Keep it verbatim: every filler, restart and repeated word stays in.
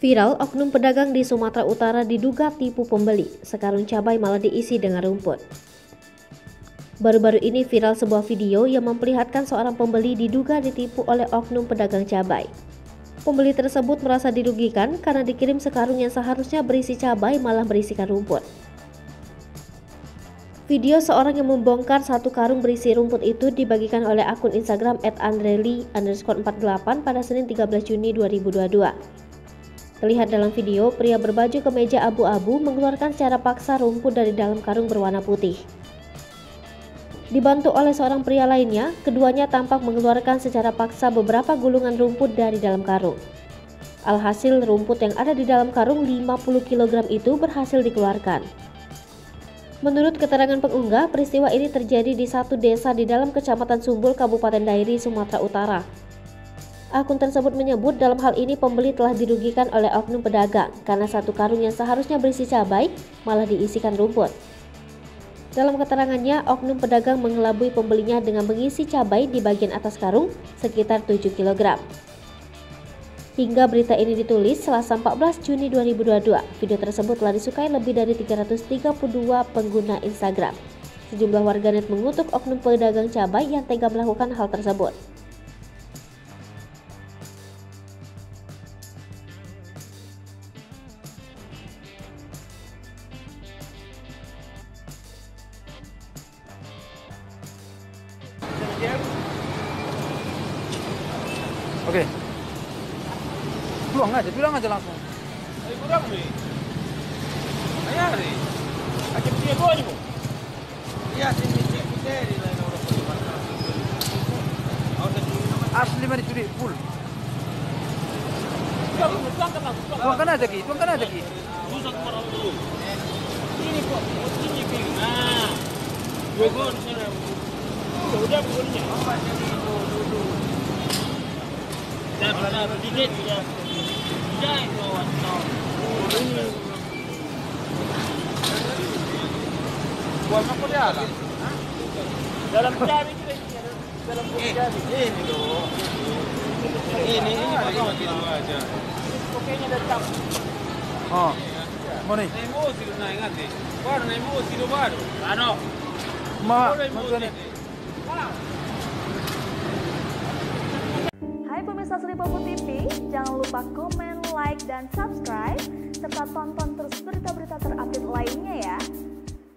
Viral, oknum pedagang di Sumatera Utara diduga tipu pembeli, sekarung cabai malah diisi dengan rumput. Baru-baru ini viral sebuah video yang memperlihatkan seorang pembeli diduga ditipu oleh oknum pedagang cabai. Pembeli tersebut merasa dirugikan karena dikirim sekarung yang seharusnya berisi cabai malah berisikan rumput. Video seorang yang membongkar satu karung berisi rumput itu dibagikan oleh akun Instagram et andreli underscore empat delapan pada Senin tiga belas Juni dua ribu dua puluh dua. Terlihat dalam video, pria berbaju kemeja abu-abu mengeluarkan secara paksa rumput dari dalam karung berwarna putih. Dibantu oleh seorang pria lainnya, keduanya tampak mengeluarkan secara paksa beberapa gulungan rumput dari dalam karung. Alhasil, rumput yang ada di dalam karung lima puluh kilogram itu berhasil dikeluarkan. Menurut keterangan pengunggah, peristiwa ini terjadi di satu desa di dalam Kecamatan Sumbul, Kabupaten Dairi, Sumatera Utara. Akun tersebut menyebut dalam hal ini pembeli telah dirugikan oleh oknum pedagang karena satu karung yang seharusnya berisi cabai malah diisikan rumput. Dalam keterangannya, oknum pedagang mengelabui pembelinya dengan mengisi cabai di bagian atas karung sekitar tujuh kilogram. Hingga berita ini ditulis Selasa empat belas Juni dua ribu dua puluh dua, video tersebut telah disukai lebih dari tiga ratus tiga puluh dua pengguna Instagram. Sejumlah warganet mengutuk oknum pedagang cabai yang tega melakukan hal tersebut. Oke, buang aja, bilang aja langsung. Ayo kurang nih, ayo hari, aja punya gua nih bu. Iya sih misi misi di lain orang pun. Asli mari curi full. Tuangkan aja ki, tuangkan aja ki. Rusak orang dulu. Ini kok, ini ki. Nah, gua gua di sana. Udah bukannya. Dah dah sedikit ya. Jangan kawan kau. Ini. Buang apa dia lah? Dalam jari kita dalam jari. Ini loh. Ini ini baru gitu aja. Pokoknya datang. Oh. Mana? Naik mobil naik ingat deh. Baru naik mobil baru. Ano? Ma, mana? Hai pemirsa Selipopo T V, jangan lupa komen, like, dan subscribe, serta tonton terus berita-berita terupdate lainnya ya.